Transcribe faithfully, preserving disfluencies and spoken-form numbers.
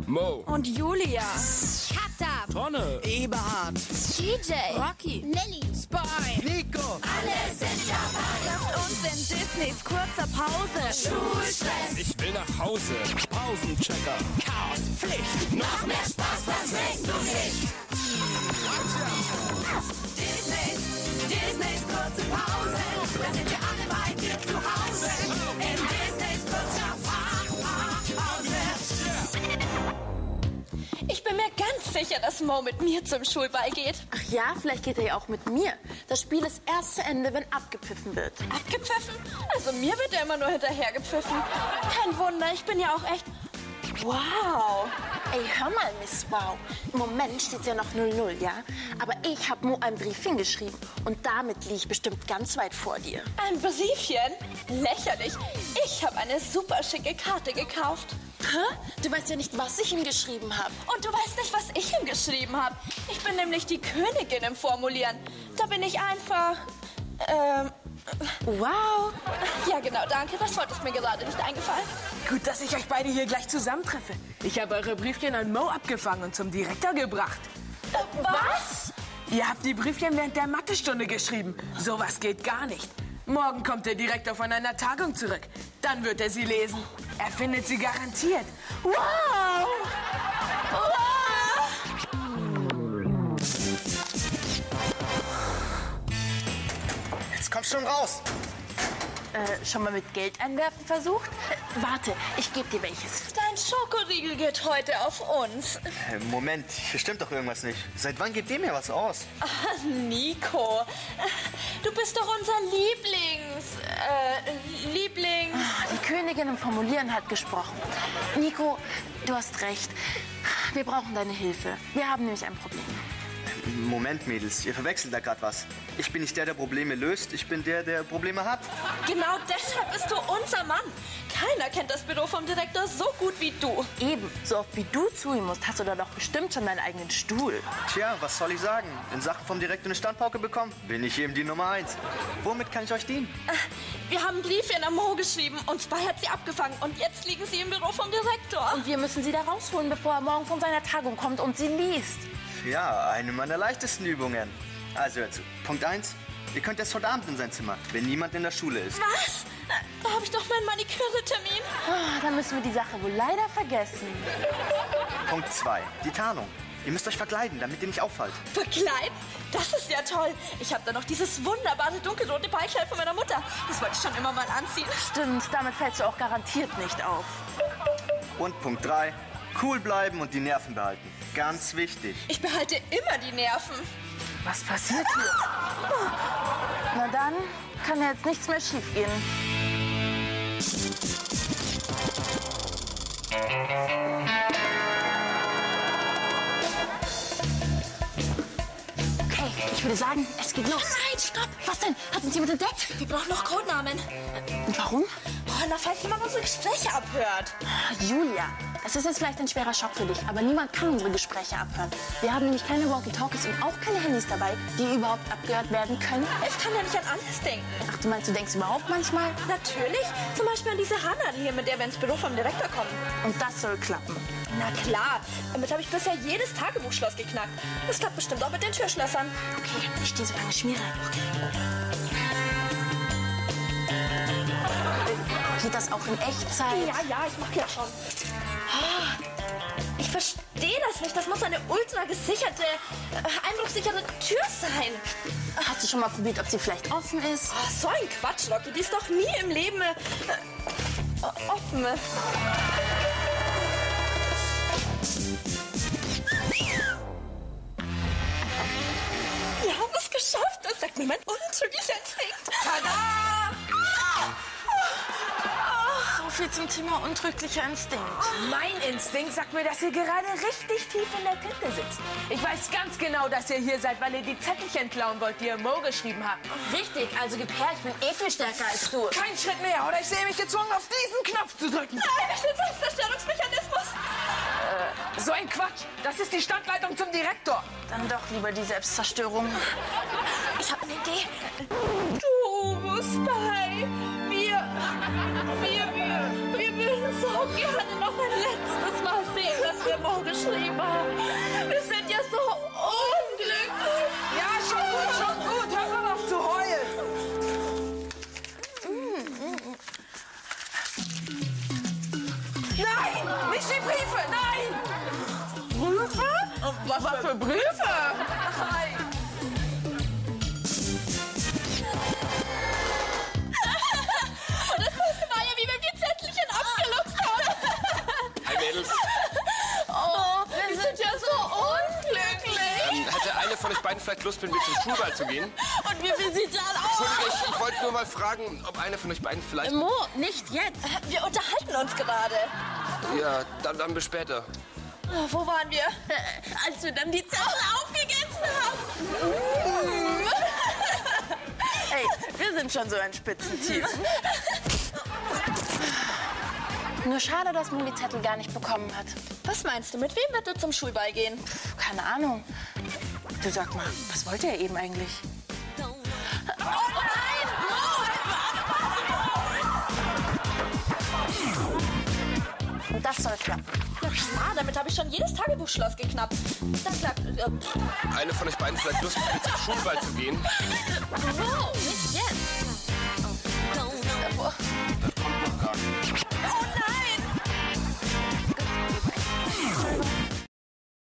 Mo. Und Julia. Katap. Tonne. Eberhard. D J. Rocky. Lilly. Spy. Nico. Alle sind dabei. Lasst uns in Disneys kurzer Pause. Schulstress. Ich will nach Hause. Pausenchecker. Chaos. Pflicht. Noch mehr Spaß, das willst du nicht. Disney, Disneys kurze Pause. Da sind wir alle bei dir zu Hause. In Disneys kurzer Pause. Ich bin mir ganz sicher, dass Mo mit mir zum Schulball geht. Ach ja, vielleicht geht er ja auch mit mir. Das Spiel ist erst zu Ende, wenn abgepfiffen wird. Abgepfiffen? Also mir wird er immer nur hinterhergepfiffen. Kein Wunder, ich bin ja auch echt... Wow. Ey, hör mal, Miss Wow. Im Moment steht ja noch null null, ja? Aber ich habe Mo einen Brief hingeschrieben. Und damit liege ich bestimmt ganz weit vor dir. Ein Briefchen? Lächerlich. Ich habe eine super schicke Karte gekauft. Hä? Du weißt ja nicht, was ich ihm geschrieben habe. Und du weißt nicht, was ich ihm geschrieben habe. Ich bin nämlich die Königin im Formulieren. Da bin ich einfach... Ähm... Wow. Ja, genau, danke. Das Wort ist mir gerade nicht eingefallen. Gut, dass ich euch beide hier gleich zusammentreffe. Ich habe eure Briefchen an Mo abgefangen und zum Direktor gebracht. Äh, was? Ihr habt die Briefchen während der Mathestunde geschrieben. Sowas geht gar nicht. Morgen kommt der Direktor von einer Tagung zurück. Dann wird er sie lesen. Er findet sie garantiert. Wow! Wow! Jetzt komm schon raus. Äh, schon mal mit Geld einwerfen versucht? Äh, warte, ich gebe dir welches. Dein Schokoriegel geht heute auf uns. Äh, Moment, hier stimmt doch irgendwas nicht. Seit wann gibt ihr mir was aus? Ach, Nico, du bist doch unser Lieblings... Äh, Lieblings... Die Königin im Formulieren hat gesprochen. Nico, du hast recht. Wir brauchen deine Hilfe. Wir haben nämlich ein Problem. Moment, Mädels, ihr verwechselt da gerade was. Ich bin nicht der, der Probleme löst. Ich bin der, der Probleme hat. Genau deshalb bist du unser Mann. Keiner kennt das Büro vom Direktor so gut wie du. Eben, so oft wie du zu ihm musst, hast du da doch bestimmt schon deinen eigenen Stuhl. Tja, was soll ich sagen? In Sachen vom Direktor eine Standpauke bekommen, bin ich eben die Nummer eins. Womit kann ich euch dienen? Wir haben Briefchen an Mo geschrieben und Spy hat sie abgefangen. Und jetzt liegen sie im Büro vom Direktor. Und wir müssen sie da rausholen, bevor er morgen von seiner Tagung kommt und sie liest. Ja, eine meiner leichtesten Übungen. Also hört zu. Punkt eins. Ihr könnt erst heute Abend in sein Zimmer, wenn niemand in der Schule ist. Was? Da habe ich doch meinen Maniküre-Termin. Oh, dann müssen wir die Sache wohl leider vergessen. Punkt zwei. Die Tarnung. Ihr müsst euch verkleiden, damit ihr nicht auffallt. Verkleiden? Das ist ja toll. Ich habe da noch dieses wunderbare dunkelrote Ballkleid von meiner Mutter. Das wollte ich schon immer mal anziehen. Stimmt, damit fällst du auch garantiert nicht auf. Und Punkt drei. Cool bleiben und die Nerven behalten. Ganz wichtig. Ich behalte immer die Nerven. Was passiert hier? Na dann kann ja jetzt nichts mehr schiefgehen. Okay, ich würde sagen, es geht los. Nein, stopp. Was denn? Hat uns jemand entdeckt? Wir brauchen noch Codenamen. Und warum? Oh, na, falls jemand unsere Gespräche abhört. Julia, das ist jetzt vielleicht ein schwerer Schock für dich, aber niemand kann unsere Gespräche abhören. Wir haben nämlich keine Walkie-Talkies und auch keine Handys dabei, die überhaupt abgehört werden können. Ich kann ja nicht an alles denken. Ach, du meinst, du denkst überhaupt manchmal? Natürlich. Zum Beispiel an diese Hannah hier, mit der wir ins Büro vom Direktor kommen. Und das soll klappen. Na klar. Damit habe ich bisher jedes Tagebuchschloss geknackt. Das klappt bestimmt auch mit den Türschlössern. Okay, ich stehe so lange Schmiere. Geht das auch in Echtzeit? Ja, ja, ich mach ja schon. Ah, ich verstehe das nicht. Das muss eine ultra gesicherte, äh, einbruchsichere Tür sein. Hast du schon mal probiert, ob sie vielleicht offen ist? Oh, so ein Quatsch, Loki. Die ist doch nie im Leben äh, äh, offen. Wir haben es geschafft. Das sagt mir mein untrüglicher Instinkt. Tada! So viel zum Thema untrüglicher Instinkt. Mein Instinkt sagt mir, dass ihr gerade richtig tief in der Tinte sitzt. Ich weiß ganz genau, dass ihr hier seid, weil ihr die Zettelchen klauen wollt, die ihr Mo geschrieben habt. Richtig, also gib her, ich bin eh viel stärker als du. Kein Schritt mehr, oder ich sehe mich gezwungen, auf diesen Knopf zu drücken. Nein, ich bin Selbstzerstörungsmechanismus. Äh, so ein Quatsch. Das ist die Standleitung zum Direktor. Dann doch lieber die Selbstzerstörung. Ich habe eine Idee. Du, Spy, wir, wir, wir, wir würden so gerne noch ein letztes Mal sehen, dass Remo geschrieben haben. Wir sind ja so unglücklich. Ja, schon gut, schon gut. Hör mal auf zu heulen. Nein, nicht die Briefe, nein. Briefe? Was für Briefe? Nein. Und das Beste war ja, wie wir die Zettelchen abgeluchst haben. Hi Mädels. Oh, wir sind ja so unglücklich. Ähm, hätte eine von euch beiden vielleicht Lust, mit mir zum Schulball zu gehen? Und wie viel sieht das aus? Entschuldige, ich, ich wollte nur mal fragen, ob eine von euch beiden vielleicht... Mo, nicht jetzt. Wir unterhalten uns gerade. Ja, dann, dann bis später. Oh, wo waren wir? Als wir dann die Zettel aufgegessen haben. Ey, wir sind schon so ein Spitzentief. Nur schade, dass Mo die Zettel gar nicht bekommen hat. Was meinst du, mit wem wird er zum Schulball gehen? Keine Ahnung. Du, sag mal, was wollte er eben eigentlich? Oh nein! Und das soll klappen. Na klar, damit habe ich schon jedes Tagebuchschloss geknappt. Dann klappt... Äh, Eine von euch beiden vielleicht Lust, mit mir zum Schulball zu gehen? wow, nicht jetzt.